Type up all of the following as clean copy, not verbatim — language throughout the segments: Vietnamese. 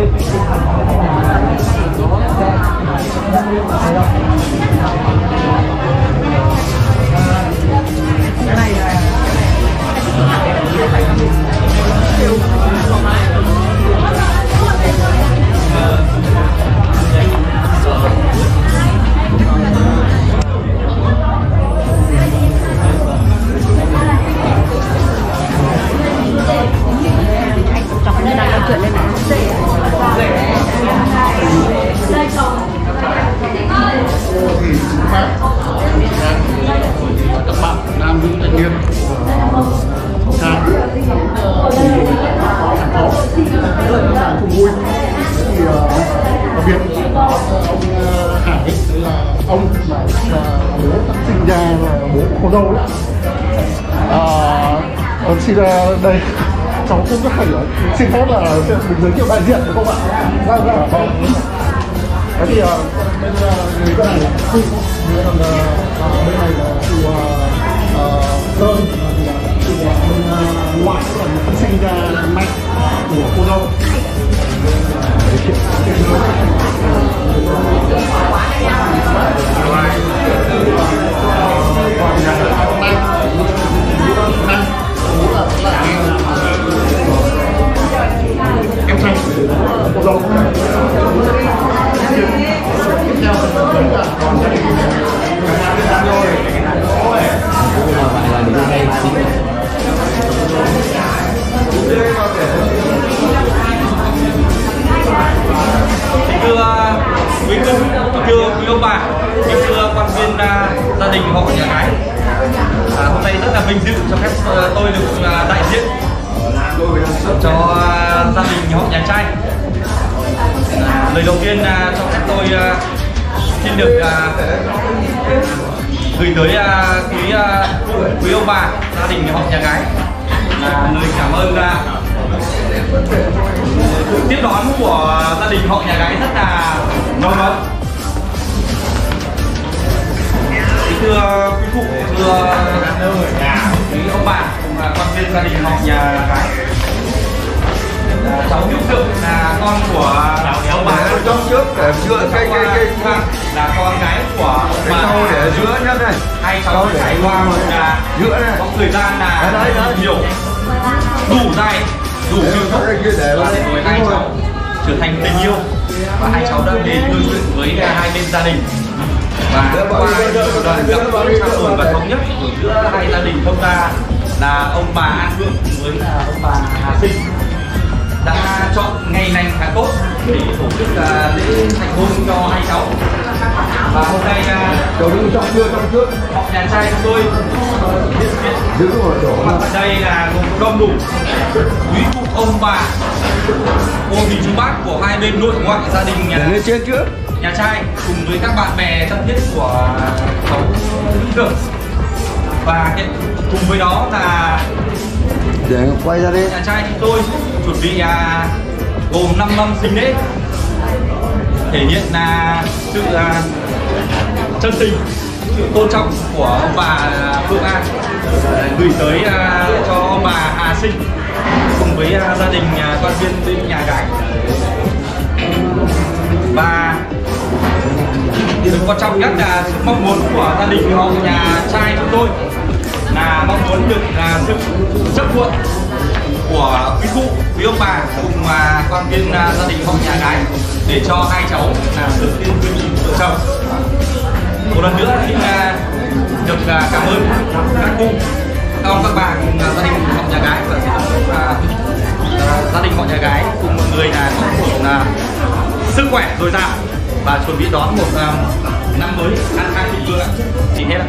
các bạn nam nữ thanh niên cùng vui thì đặc biệt ông Hải là ông là bố sinh ra là bố của cô dâu đấy. Xin đây cháu cũng rất hay xin phép là mình giới thiệu đại diện được không ạ? Thế thì bên người con này là Phụ, bên này là từ Sơn, từ bên ngoại là sinh ra mẹ của cô dâu. Em trai cô dâu. Thưa quý ông bà, thưa quan viên gia đình họ nhà gái, hôm nay rất là vinh dự cho phép tôi được đại diện cho gia đình họ nhà trai. Lời đầu tiên cho phép tôi xin được gửi tới quý ông bà gia đình họ nhà gái lời cảm ơn tiếp đón của gia đình họ nhà gái rất là nồng ấm. Thưa quý phụ, thưa quý ông bà và quan viên gia đình họ nhà gái, cháu Hữu Tượng là con của ông bà trong trước để chữa cái là con gái của ông bà để chữa nhất này. Hai cháu trải qua một có thời gian là nhiều đủ dài đủ nhiều thúc để rồi hai cháu trở thành tình yêu và hai cháu đã đến hương luyện với hai bên gia đình. Và qua đoạn gặp gỡ trao đổi và thống nhất của giữa hai gia đình thông ra là ông bà An Phượng với ông bà Hà Sinh đã chọn ngày lành tháng tốt để tổ chức lễ thành hôn cho hai cháu. Và hôm nay trong trước họ nhà trai chúng tôi mặt ở đây là gồm đông đủ quý phụ ông bà, cô dì chú bác của hai bên nội ngoại gia đình nhà trai cùng với các bạn bè thân thiết của cháu Hữu Tượng. Và cùng với đó là để quay ra đây nhà trai chúng tôi chuẩn bị gồm 5 mâm sinh lễ thể hiện là sự chân tình, sự tôn trọng của ông bà Phương An gửi tới cho ông bà Hà Sinh cùng với gia đình quan viên bên nhà gái. Và điều quan trọng nhất là mong muốn của gia đình họ nhà trai chúng tôi là mong muốn được sự chấp thuận của quý phụ, quý ông bà cùng quan viên gia đình họ nhà gái để cho hai cháu là được tiên duyên vợ chồng. Một lần nữa xin được cảm ơn các cụ, các ông, các bà cùng gia đình họ nhà gái và gia đình họ nhà gái cùng mọi người là có một sức khỏe dồi dào và chuẩn bị đón một năm mới an khang thịnh vượng ạ. Chỉ hết ạ.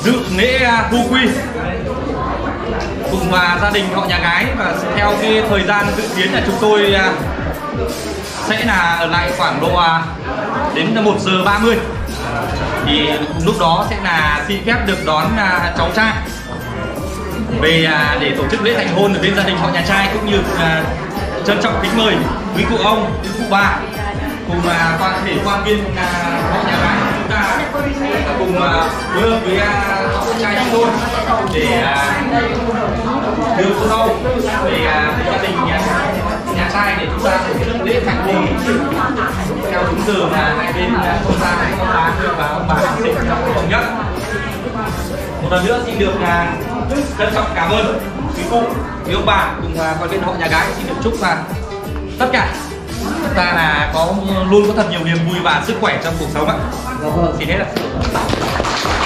dự lễ thu quy cùng gia đình họ nhà gái. Và theo cái thời gian dự kiến là chúng tôi sẽ là ở lại khoảng độ đến 1 giờ 30 thì lúc đó sẽ là xin phép được đón cháu trai về để tổ chức lễ thành hôn ở bên gia đình họ nhà trai, cũng như trân trọng kính mời quý cụ ông, quý cụ bà cùng toàn thể quan viên họ nhà gái chúng ta cùng phối hợp với họ trai chúng tôi để đưa cô dâu về gia đình nhà trai để chúng ta tổ chức lễ thành hôn theo đúng giờ mà hai bên ông ta và ông bà sinh trong thống nhất. Một lần nữa xin được trân trọng cảm ơn quý cụ, quý ông bà cùng quan viên họ nhà gái. Xin được chúc tất cả chúng ta luôn có thật nhiều niềm vui và sức khỏe trong cuộc sống ạ. Xin hết ạ.